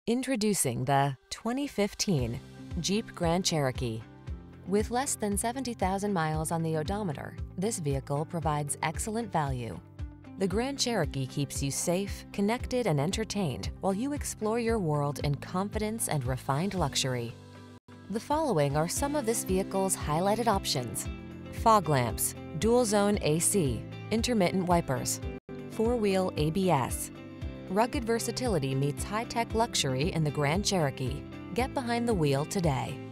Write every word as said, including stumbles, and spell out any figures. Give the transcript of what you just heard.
Introducing the twenty fifteen Jeep Grand Cherokee. With less than seventy thousand miles on the odometer, this vehicle provides excellent value. The Grand Cherokee keeps you safe, connected, and entertained while you explore your world in confidence and refined luxury. The following are some of this vehicle's highlighted options: fog lamps, dual zone A C, intermittent wipers, four-wheel A B S. Rugged versatility meets high-tech luxury in the Grand Cherokee. Get behind the wheel today.